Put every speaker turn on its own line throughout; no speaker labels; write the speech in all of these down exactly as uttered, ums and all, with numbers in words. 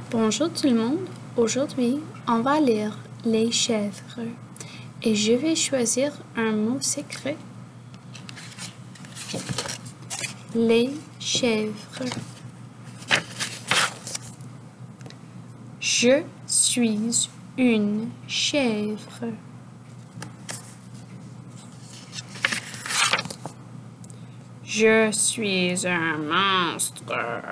Bonjour tout le monde, aujourd'hui on va lire les chèvres et je vais choisir un mot secret. Les chèvres. Je suis une chèvre. Je suis un monstre.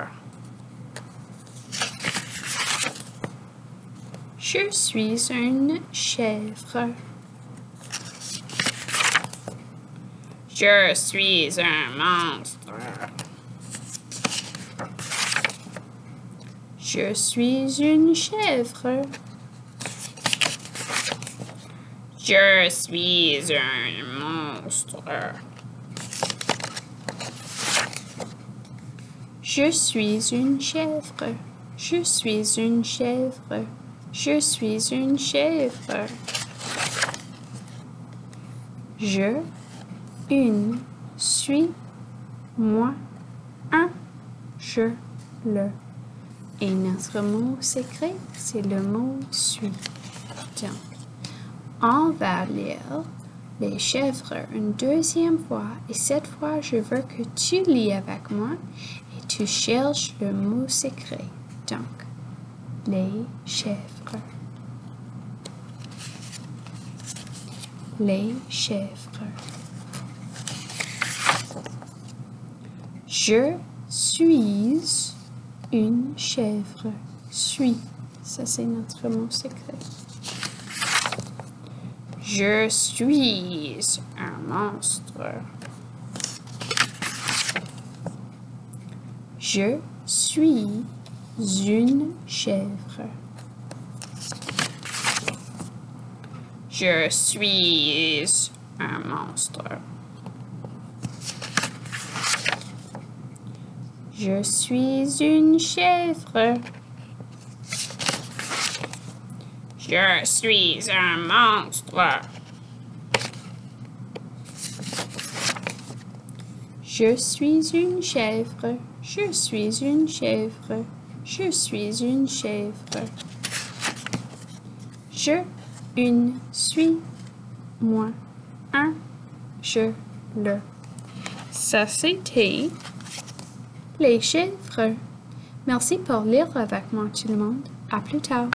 Je suis une chèvre. Je suis un monstre. Je suis une chèvre. Je suis un monstre. Je suis une chèvre. Je suis une chèvre. Je suis une chèvre. Je, une, suis, moi, un, je, le. Et notre mot secret, c'est le mot suis. Donc, on va lire les chèvres une deuxième fois et cette fois, je veux que tu lis avec moi et tu cherches le mot secret. Donc, les chèvres. Les chèvres. Je suis une chèvre. Suis. Ça, c'est notre mot secret. Je suis un monstre. Je suis une chèvre. Je suis un monstre. Je suis une chèvre. Je suis un monstre. Je suis une chèvre. Je suis une chèvre. Je suis une chèvre. Je, une, suis, moi, un, je, le. Ça, c'était les chèvres. Merci pour lire avec moi tout le monde. À plus tard.